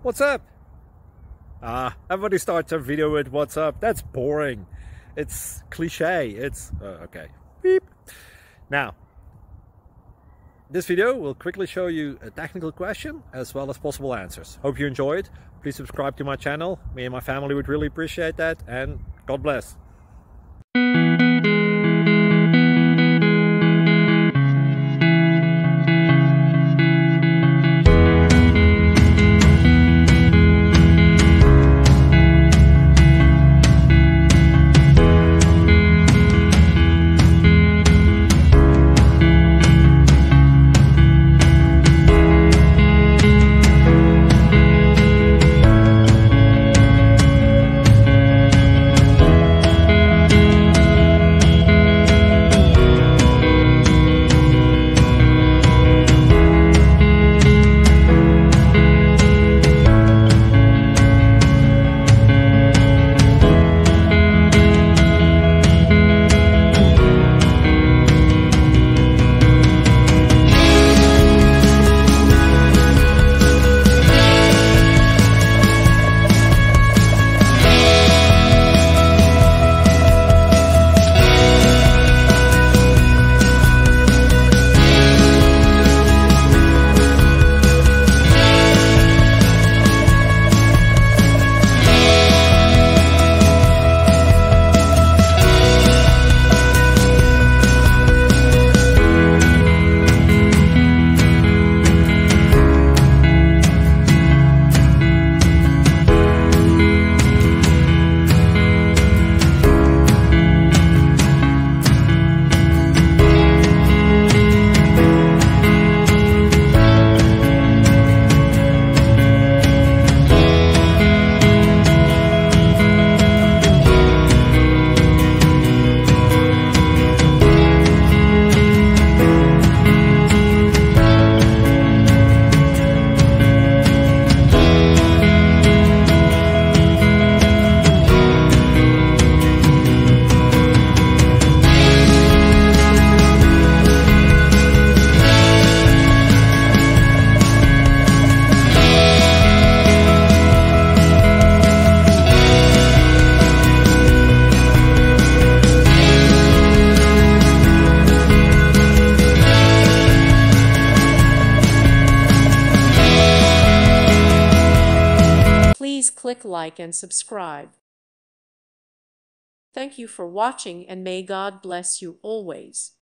What's up? Everybody starts a video with what's up. That's boring. It's cliche. It's okay. Beep. Now, this video will quickly show you a technical question as well as possible answers. Hope you enjoy it. Please subscribe to my channel. Me and my family would really appreciate that, and God bless. Please click like and subscribe. Thank you for watching, and may God bless you always.